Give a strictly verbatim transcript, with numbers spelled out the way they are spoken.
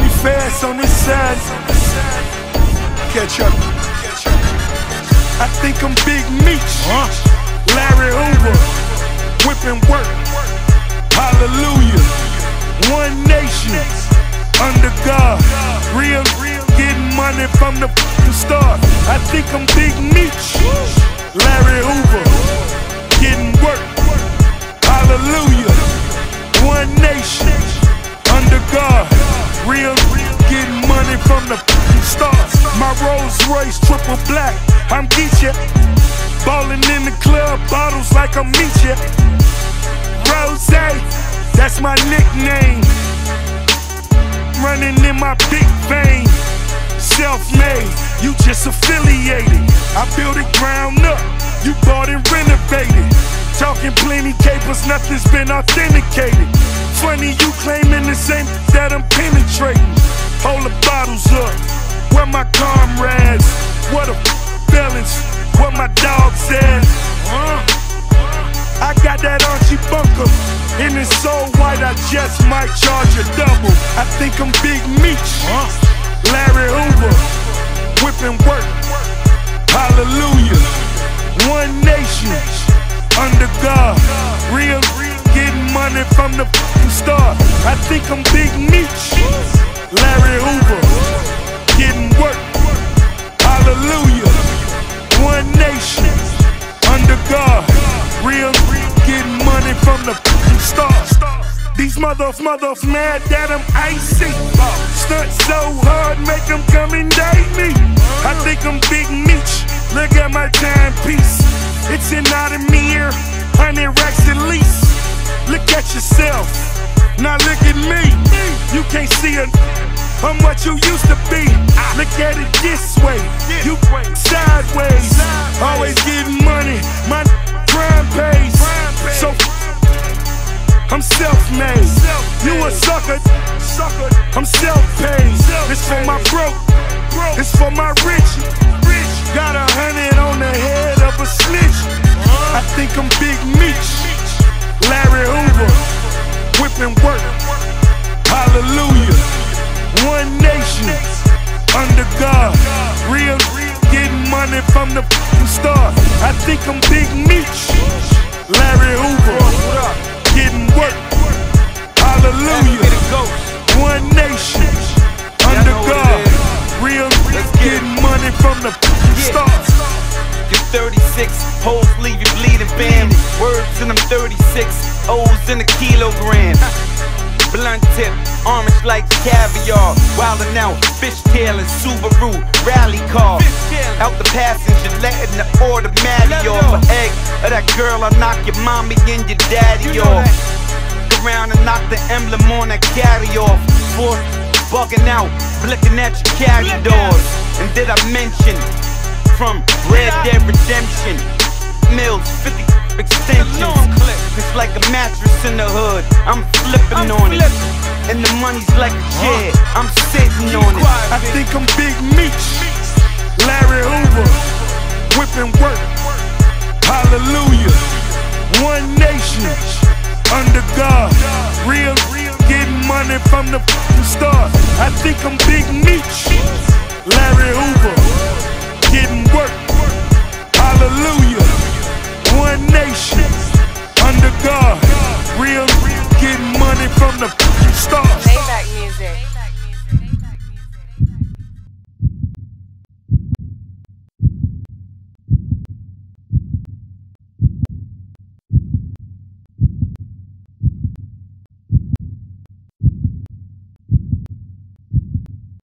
money fast on this side. Catch up. I think I'm Big Meech, huh? Larry Hoover, whipping work. Hallelujah. One nation, under God. Real, real, getting money from the start. I think I'm Big Meech, Larry Hoover, getting work. Hallelujah. One nation, under God. Real, real, getting money from the start. My Rolls Royce triple black, I'm Geechee. Ballin' in the club, bottles like I'm Meechee. Rose, that's my nickname. Running in my big vein. Self-made, you just affiliated. I built it ground up, you bought and renovated. Talking plenty capers, nothing's been authenticated. Funny you claiming the same that I'm penetrating. Hold the bottles up, where my comrades? What a feelings, what my dog said. uh, I got that Archie Bunker, and it's so white I just might charge a double. I think I'm Big Meech, uh, Larry Hoover, whipping work. Hallelujah. One nation, under God. Real, getting money from the start. I think I'm Big Meech, Larry Hoover, getting work. Hallelujah. One nation, under God. Real, getting money from the start. These motherf, motherf mad that I'm icy. Stunt so hard, make them come and date me. I think I'm Big Meech, look at my timepiece. It's an out of mirror, hundred racks at least. Look at yourself, now look at me. You can't see a I'm what you used to be. Look at it this way, you sideways. Always getting money, my crime pays. So I'm self-made. You a sucker, I'm self-paid. It's for my broke, it's for my rich. Got a hundred on the head of a snitch. I think I'm Big Meech, Larry Hoover, whipping work. Hallelujah. One nation, under God. Real, getting money from the start. I think I'm Big Meech, Larry Hoover, getting work. Hallelujah. One nation, under God. Real, getting money from the start. You're thirty-six, hoes leave you bleeding, fam. Words in them thirty-six, O's in a kilogram. Blunt tip, orange like caviar. Wildin' out, fishtail and Subaru rally car. Out the passenger, letting the automatic off. An egg of that girl, I knock your mommy and your daddy off. Around and knock the emblem on that carry off. Fourth, bugging out, looking at your carry doors. And did I mention from Red Dead Redemption, Mills, fifty extensions. It's like a mattress in the hood, I'm flipping on it. And the money's like a chair, I'm sitting on it. I think I'm Big Meech, Larry Hoover, whipping work. Hallelujah. One nation, under God. Real, getting money from the start. I think I'm Big Meech, Larry Hoover, getting work. Hallelujah. One nation, under God. Real, getting money from the